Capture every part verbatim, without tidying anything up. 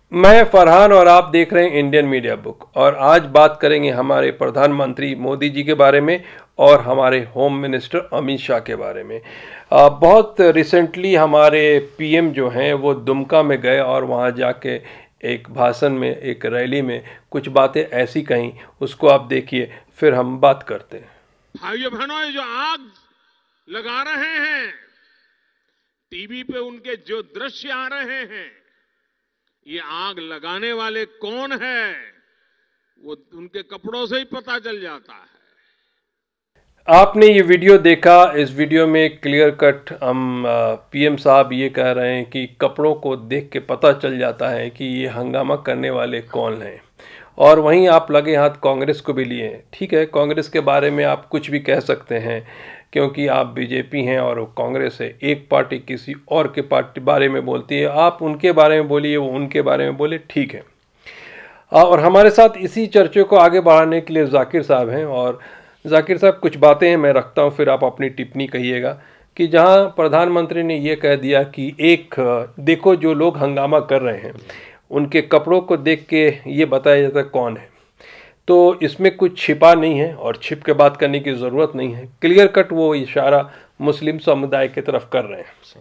मैं फरहान और आप देख रहे हैं इंडियन मीडिया बुक। और आज बात करेंगे हमारे प्रधानमंत्री मोदी जी के बारे में और हमारे होम मिनिस्टर अमित शाह के बारे में। आ, बहुत रिसेंटली हमारे पीएम जो हैं वो दुमका में गए और वहाँ जाके एक भाषण में, एक रैली में कुछ बातें ऐसी कहीं, उसको आप देखिए, फिर हम बात करते हैं। भाइयों बहनों, ये जो आग लगा रहे हैं, टीवी पे उनके जो दृश्य आ रहे हैं, ये आग लगाने वाले कौन है वो उनके कपड़ों से ही पता चल जाता है। आपने ये वीडियो देखा। इस वीडियो में क्लियर कट हम पीएम साहब ये कह रहे हैं कि कपड़ों को देख के पता चल जाता है कि ये हंगामा करने वाले कौन हैं। और वहीं आप लगे हाथ कांग्रेस को भी लिए हैं। ठीक है, कांग्रेस के बारे में आप कुछ भी कह सकते हैं क्योंकि आप बीजेपी हैं और कांग्रेस है। एक पार्टी किसी और के पार्टी बारे में बोलती है, आप उनके बारे में बोलिए, वो उनके बारे में बोले, ठीक है। और हमारे साथ इसी चर्चे को आगे बढ़ाने के लिए जाकिर साहब हैं। और जाकिर साहब, कुछ बातें हैं मैं रखता हूं, फिर आप अपनी टिप्पणी कहिएगा। कि जहां प्रधानमंत्री ने ये कह दिया कि एक देखो जो लोग हंगामा कर रहे हैं उनके कपड़ों को देख के ये बताया जाता है कौन है, तो इसमें कुछ छिपा नहीं है और छिप के बात करने की ज़रूरत नहीं है। क्लियर कट वो इशारा मुस्लिम समुदाय की तरफ कर रहे हैं।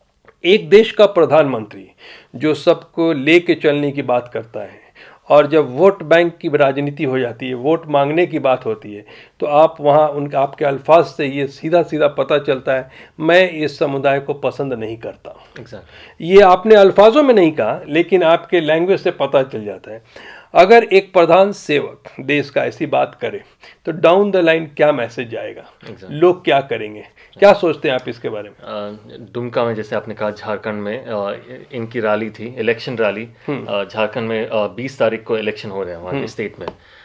एक देश का प्रधानमंत्री जो सबको लेके चलने की बात करता है और जब वोट बैंक की राजनीति हो जाती है, वोट मांगने की बात होती है, तो आप वहाँ उनके आपके अल्फाज से ये सीधा सीधा पता चलता है मैं इस समुदाय को पसंद नहीं करता। exactly. ये आपने अल्फाजों में नहीं कहा, लेकिन आपके लैंग्वेज से पता चल जाता है। अगर एक प्रधान सेवक देश का ऐसी बात करे तो डाउन द लाइन क्या मैसेज जाएगा, exactly. लोग क्या करेंगे, क्या सोचते हैं आप इसके बारे में? दुमका में जैसे आपने कहा, झारखंड में इनकी रैली थी, इलेक्शन रैली। झारखंड में बीस तारीख को इलेक्शन हो रहे हैं वहाँ स्टेट में।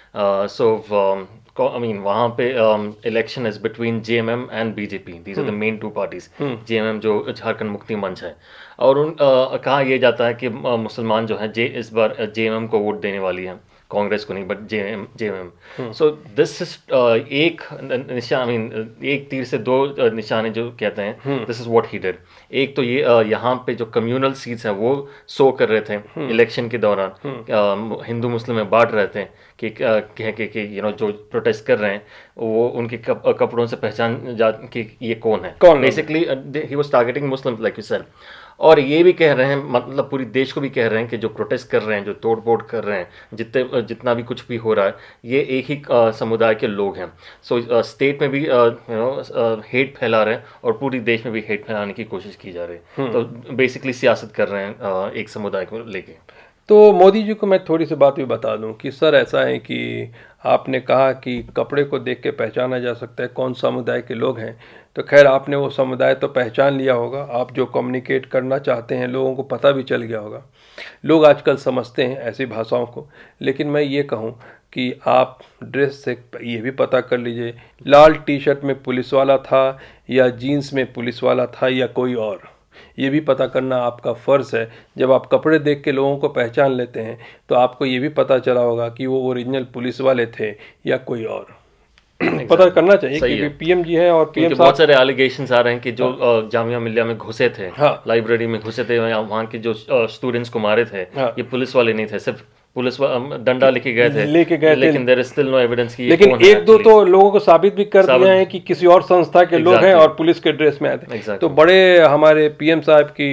सो आई मीन वहाँ पे election is between JMM and BJP. These are the main two parties. JMM जो झारखंड मुक्ति मंच है, और उन uh, कहा यह जाता है कि uh, मुसलमान जो हैं जे इस बार जेएमएम को वोट देने वाली हैं, कांग्रेस को नहीं, but JM JMM. So this is एक निशान, आई मीन एक तीर से दो uh, निशाने जो कहते हैं, this is what he did. एक तो ये uh, यहाँ पे जो कम्युनल सीट्स हैं वो शो कर रहे थे इलेक्शन के दौरान, uh, हिंदू मुस्लिम में बांट रहे थे कि कह के कि यू नो जो प्रोटेस्ट कर रहे हैं वो उनके कप, कपड़ों से पहचान जा कि ये कौन है। Basically he was targeting Muslim like you said. और ये भी कह रहे हैं, मतलब पूरी देश को भी कह रहे हैं कि जो प्रोटेस्ट कर रहे हैं, जो तोड़ फोड़ कर रहे हैं, जितने जितना भी कुछ भी हो रहा है, ये एक ही uh, समुदाय के लोग हैं। सो so, स्टेट uh, में भी यू नो हेट फैला रहे हैं और पूरी देश में भी हेट फैलाने की कोशिश की जा रही है। तो बेसिकली सियासत कर रहे हैं uh, एक समुदाय को लेके। तो मोदी जी को मैं थोड़ी सी बात भी बता दूं कि सर ऐसा है कि आपने कहा कि कपड़े को देख के पहचाना जा सकता है कौन समुदाय के लोग हैं। तो खैर आपने वो समुदाय तो पहचान लिया होगा, आप जो कम्युनिकेट करना चाहते हैं लोगों को पता भी चल गया होगा। लोग आजकल समझते हैं ऐसी भाषाओं को। लेकिन मैं ये कहूँ कि आप ड्रेस से ये भी पता कर लीजिए लाल टी शर्ट में पुलिस वाला था या जीन्स में पुलिस वाला था या कोई और, ये भी पता करना आपका फ़र्ज़ है। जब आप कपड़े देख के लोगों को पहचान लेते हैं तो आपको ये भी पता चला होगा कि वो ओरिजिनल पुलिस वाले थे या कोई और। पता करना चाहिए क्योंकि पीएम जी हैं और पीएम बहुत सारे एलिगेशंस आ रहे हैं कि जो जामिया मिलिया में घुसे थे, हाँ, लाइब्रेरी में घुसे थे, वहाँ के जो स्टूडेंट्स को मारे थे, हाँ, ये पुलिस वाले नहीं थे, सिर्फ पुलिस डंडा लेके गए थे लेके गए लेकिन there is still no evidence की। लेकिन एक दो तो लोगों को साबित भी कर दिया है कि किसी और संस्था के लोग हैं और पुलिस के ड्रेस में आए थे। तो बड़े हमारे पीएम साहब की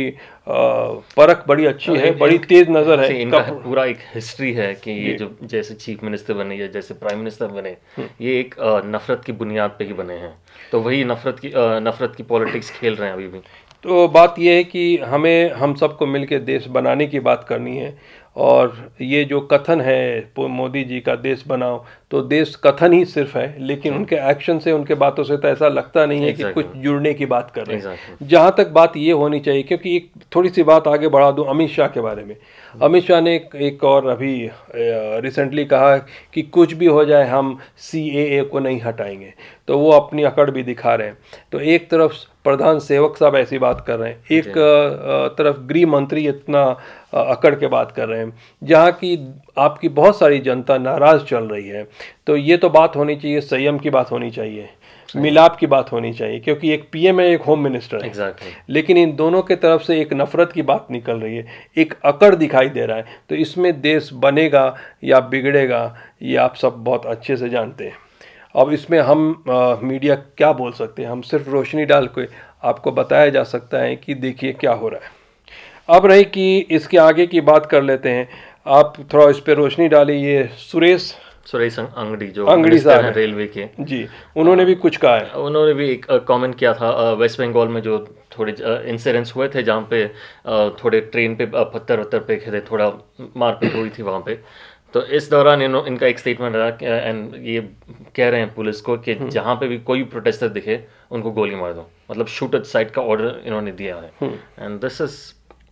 परख बड़ी अच्छी है, बड़ी तेज नजर है। इनका पूरा एक हिस्ट्री है कि ये जो जैसे चीफ मिनिस्टर बने या जैसे प्राइम मिनिस्टर बने, ये एक नफरत की बुनियाद पे ही बने हैं। तो वही नफरत की नफरत की पॉलिटिक्स खेल रहे हैं अभी भी। तो बात यह है कि हमें हम सबको मिलकर देश बनाने की बात करनी है। और ये जो कथन है मोदी जी का देश बनाओ, तो देश कथन ही सिर्फ है, लेकिन उनके एक्शन से, उनके बातों से तो ऐसा लगता नहीं है कि कुछ जुड़ने की बात कर रहे हैं। जहाँ तक बात ये होनी चाहिए, क्योंकि एक थोड़ी सी बात आगे बढ़ा दूँ अमित शाह के बारे में। अमित शाह ने एक, एक और अभी रिसेंटली कहा कि कुछ भी हो जाए हम सीएए को नहीं हटाएंगे, तो वो अपनी अकड़ भी दिखा रहे हैं। तो एक तरफ प्रधान सेवक साहब ऐसी बात कर रहे हैं, एक तरफ गृह मंत्री इतना अकड़ के बात कर रहे हैं, जहाँ की आपकी बहुत सारी जनता नाराज़ चल रही है। तो ये तो बात होनी चाहिए, संयम की बात होनी चाहिए। मिलाप की बात होनी चाहिए, क्योंकि एक पीएम है, एक होम मिनिस्टर है। एग्जैक्टली। लेकिन इन दोनों के तरफ से एक नफरत की बात निकल रही है, एक अकड़ दिखाई दे रहा है। तो इसमें देश बनेगा या बिगड़ेगा ये आप सब बहुत अच्छे से जानते हैं। अब इसमें हम आ, मीडिया क्या बोल सकते हैं? हम सिर्फ रोशनी डाल के आपको बताया जा सकता है कि देखिए क्या हो रहा है। अब रही कि इसके आगे की बात कर लेते हैं, आप थोड़ा इस पर रोशनी डालिए। ये सुरेश सुरेश अंगड़ी जो अंगड़ी साहब हैं रेलवे के जी, उन्होंने भी कुछ कहा है। उन्होंने भी एक कमेंट किया था वेस्ट बंगाल में जो थोड़े इंसिडेंट्स हुए थे जहाँ पे थोड़े ट्रेन पे पत्थर वत्थर फेंके थे, थोड़ा मारपीट हुई थी वहाँ पे। तो इस दौरान इन, इनका एक स्टेटमेंट रहा एंड ये कह रहे हैं पुलिस को कि जहाँ पे भी कोई प्रोटेस्टर दिखे उनको गोली मार दो, मतलब शूट एट साइट का ऑर्डर इन्होंने दिया है। एंड दिस इज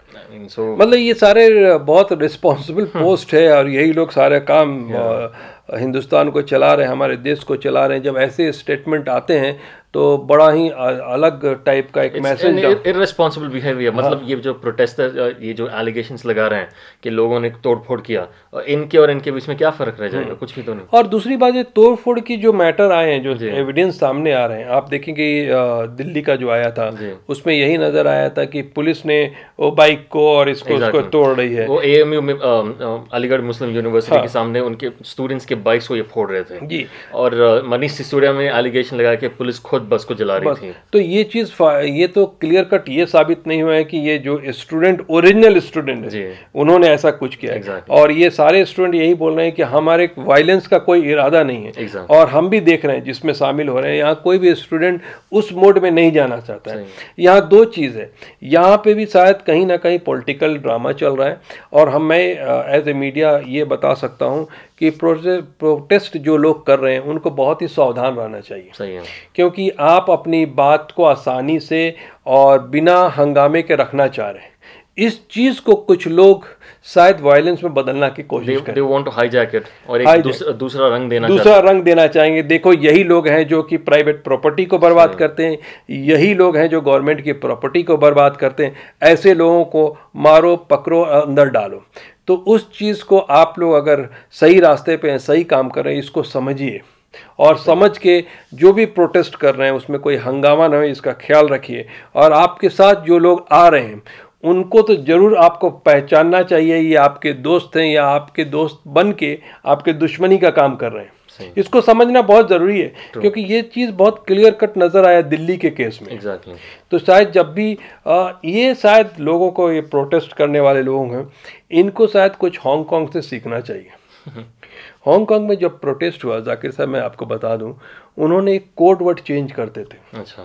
So, मतलब ये सारे बहुत रिस्पॉन्सिबल पोस्ट है और यही लोग सारे काम हिंदुस्तान को चला रहे हैं, हमारे देश को चला रहे हैं। जब ऐसे स्टेटमेंट आते हैं तो बड़ा ही अलग टाइप का एक मैसेज, इररिस्पॉन्सिबल बिहेवियर। मतलब ये जो प्रोटेस्टर ये जो एलिगेशंस लगा रहे हैं कि लोगों ने तोड़फोड़ किया, इनके और इनके बीच में क्या फर्क रह जाएगा? कुछ भी तो नहीं। और दूसरी बात ये तोड़फोड़ की जो मैटर आए हैं, जो एविडेंस सामने आ रहे हैं, आप देखेंगे दिल्ली का जो आया था उसमें यही नजर आया था कि पुलिस ने वो बाइक को और इसको उसको तोड़ रही है। वो एएमयू में अलीगढ़ मुस्लिम यूनिवर्सिटी के सामने उनके स्टूडेंट्स के बाइक्स को ये फोड़ रहे थे जी। और मनीष सिसोदिया में एलिगेशन लगा कि पुलिस खुद बस को जला रही थी। तो ये चीज ये तो क्लियर कट ये साबित नहीं हुआ है कि ये जो स्टूडेंट ओरिजिनल स्टूडेंट है उन्होंने ऐसा कुछ किया है। exactly. और ये सारे स्टूडेंट यही बोल रहे हैं कि हमारे वायलेंस का कोई इरादा नहीं है। exactly. और हम भी देख रहे हैं जिसमें शामिल हो रहे हैं, यहाँ कोई भी स्टूडेंट उस मोड में नहीं जाना चाहता है। यहाँ दो चीज है, यहाँ पे भी शायद कहीं ना कहीं पॉलिटिकल ड्रामा चल रहा है। और हम मैं एज ए मीडिया ये बता सकता हूँ कि प्रोटेस्ट जो लोग कर रहे हैं उनको बहुत ही सावधान रहना चाहिए। सही है। क्योंकि आप अपनी बात को आसानी से और बिना हंगामे के रखना चाह रहे हैं। इस चीज को कुछ लोग शायद वायलेंस में बदलना की कोशिश करें। They want to hijack it और एक दूसरा, दूसरा रंग देना दूसरा रंग देना चाहेंगे। देखो यही लोग हैं जो कि प्राइवेट प्रॉपर्टी को बर्बाद करते हैं, यही लोग हैं जो गवर्नमेंट की प्रॉपर्टी को बर्बाद करते हैं। ऐसे लोगों को मारो, पकड़ो, अंदर डालो। तो उस चीज़ को आप लोग अगर सही रास्ते पे हैं, सही काम कर रहे हैं, इसको समझिए और समझ के जो भी प्रोटेस्ट कर रहे हैं उसमें कोई हंगामा न हो, इसका ख्याल रखिए। और आपके साथ जो लोग आ रहे हैं उनको तो जरूर आपको पहचानना चाहिए, ये आपके दोस्त हैं या आपके दोस्त बन के आपके दुश्मनी का काम कर रहे हैं। इसको समझना बहुत ज़रूरी है। True. क्योंकि ये चीज़ बहुत क्लियर कट नज़र आया दिल्ली के केस में। exactly. तो शायद जब भी आ, ये शायद लोगों को, ये प्रोटेस्ट करने वाले लोग हैं, इनको शायद कुछ हांगकांग से सीखना चाहिए। हांगकांग में जब प्रोटेस्ट हुआ, जाकिर साहब मैं आपको बता दूं, उन्होंने एक कोड वर्ड चेंज करते थे। अच्छा।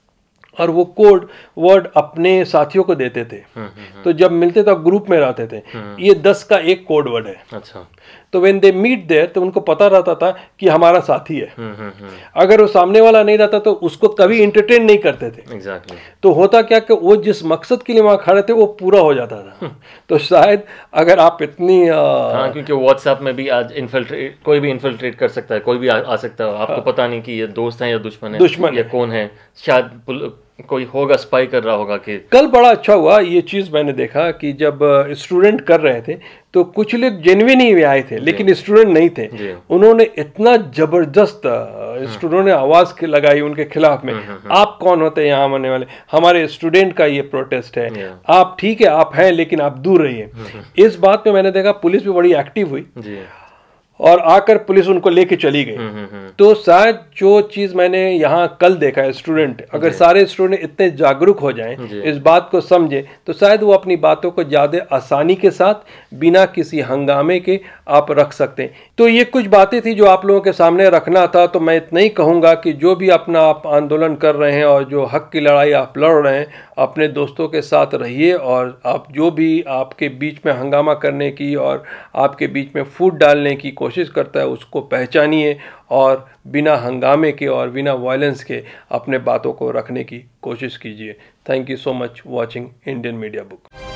और वो कोड वर्ड अपने साथियों को देते थे। तो जब मिलते तो ग्रुप में रहते थे, ये दस का एक कोड वर्ड है। अच्छा। तो व्हेन दे मीट देयर तो उनको पता रहता था कि हमारा साथी है। अगर वो सामने वाला नहीं रहता तो उसको कभी एंटरटेन नहीं करते थे। exactly. तो होता क्या कि वो जिस मकसद के लिए वहां खड़े थे वो पूरा हो जाता था। तो शायद अगर आप इतनी आ... हाँ, क्योंकि व्हाट्सएप में भी आज इन्फिल्ट्रेट, कोई भी इन्फिल्ट्रेट कर सकता है, कोई भी आ, आ सकता है। आपको हाँ। पता नहीं कि ये दोस्त है या दुश्मन है, दुश्मन या कौन है। शायद कोई होगा, स्पाई कर रहा होगा। कि कल बड़ा अच्छा हुआ ये चीज़ मैंने देखा कि जब स्टूडेंट कर रहे थे तो कुछ लोग जेन्युइन ही आए थे, लेकिन स्टूडेंट नहीं थे। उन्होंने इतना जबरदस्त स्टूडेंट ने आवाज़ लगाई उनके खिलाफ में, आप कौन होते हैं यहाँ आने वाले, हमारे स्टूडेंट का ये प्रोटेस्ट है, आप ठीक है आप हैं लेकिन आप दूर रहिए। इस बात में मैंने देखा पुलिस भी बड़ी एक्टिव हुई और आकर पुलिस उनको लेके चली गई। तो शायद जो चीज़ मैंने यहाँ कल देखा है, स्टूडेंट अगर सारे स्टूडेंट इतने जागरूक हो जाएं, इस बात को समझे, तो शायद वो अपनी बातों को ज़्यादा आसानी के साथ बिना किसी हंगामे के आप रख सकते हैं। तो ये कुछ बातें थी जो आप लोगों के सामने रखना था। तो मैं इतना ही कहूँगा कि जो भी अपना आप आंदोलन कर रहे हैं और जो हक की लड़ाई आप लड़ रहे हैं, अपने दोस्तों के साथ रहिए। और आप जो भी आपके बीच में हंगामा करने की और आपके बीच में फूट डालने की कोशिश करता है उसको पहचानिए और बिना हंगामे के और बिना वायलेंस के अपने बातों को रखने की कोशिश कीजिए। Thank you so much watching Indian media book.